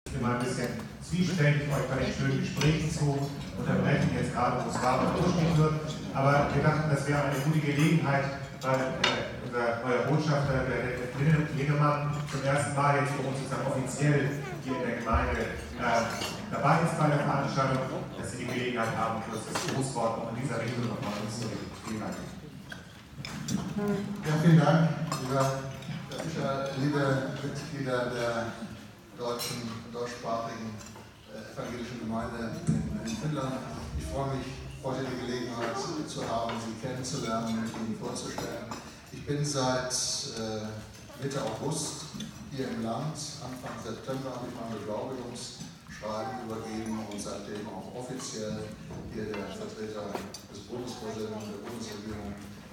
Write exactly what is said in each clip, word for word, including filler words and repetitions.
immer ein bisschen zwiespältig, euch bei den schönen Gesprächen zu unterbrechen, jetzt gerade, wo es warm und durchgehen wird. Aber wir dachten, das wäre eine gute Gelegenheit, weil äh, unser neuer Botschafter, der Detlef Lingemann, zum ersten Mal jetzt für uns sozusagen offiziell hier in der Gemeinde äh, dabei ist bei der Veranstaltung, dass Sie die Gelegenheit haben, kurz das Grußwort auch in dieser Richtung nochmal uns zu reden. Vielen Dank. Ja, vielen Dank, lieber Herr Fischer, liebe Mitglieder der deutschen, deutschsprachigen äh, evangelischen Gemeinde in, in Finnland. Ich freue mich, heute die Gelegenheit zu haben, Sie kennenzulernen und Ihnen vorzustellen. Ich bin seit äh, Mitte August hier im Land. Anfang September habe ich mein Beglaubigungsschreiben übergeben und seitdem auch offiziell hier der Vertreter des Bundespräsidenten und der Bundesregierung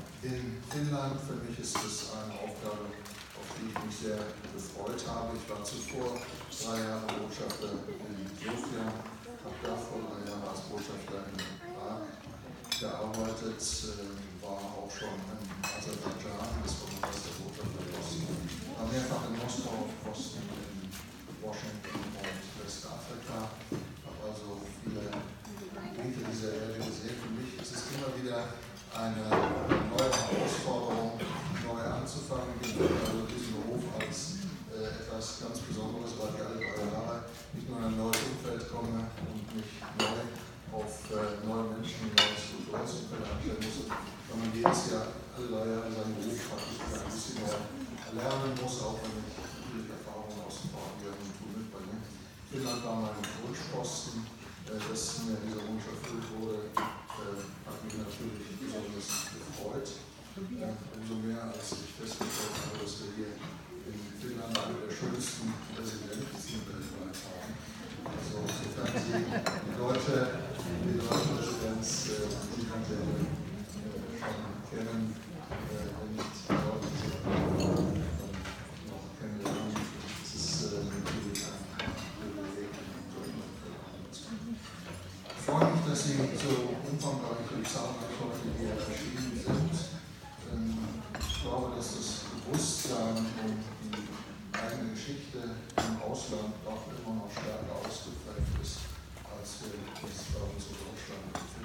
in Finnland. Für mich ist es eine Aufgabe, auf die ich mich sehr gefreut habe. Ich war zuvor drei Jahre Botschafter in Sofia, habe davor drei Jahre als Botschafter in Prag gearbeitet, war auch schon in Aserbaidschan, das war der erste Botschafterposten, war mehrfach in Moskau auf Posten, in Washington und Westafrika, habe also viele Gebiete dieser Erde gesehen. Für mich ist es immer wieder eine neue Herausforderung, neu anzufangen. Ich bin also diesen Beruf als äh, etwas ganz Besonderes, weil ich alle drei Jahre nicht nur in ein neues Umfeld komme und mich neu auf äh, neue Menschen, neues kulturelles Umfeld einstellen muss, sondern jedes Jahr alle drei Jahre seinen Beruf praktisch wieder ein bisschen neu lernen muss, auch wenn ich viele Erfahrungen aus dem vorangehenden Tun mitbringe. Finnland war mein Wunschposten, äh, dass mir dieser Wunsch erfüllt wurde, äh, hat mich natürlich besonders gefreut. Äh, umso mehr, als ich festgestellt habe, dass wir hier in Finnland eine der schönsten Residenzen weltweit haben. Also insofern Sie die deutsche, die deutsche Residenz, äh, die man ja äh, schon kennen, äh, wenn nicht dort äh, noch kennenlernen. Das ist äh, natürlich ein Privileg, in Deutschland zu haben. Ich freue mich, dass Sie so umfangreich und zahlreich heute hier erschienen sind. Ich glaube, dass das Bewusstsein um die eigene Geschichte im Ausland doch immer noch stärker ausgeprägt ist, als wir es bei uns in Deutschland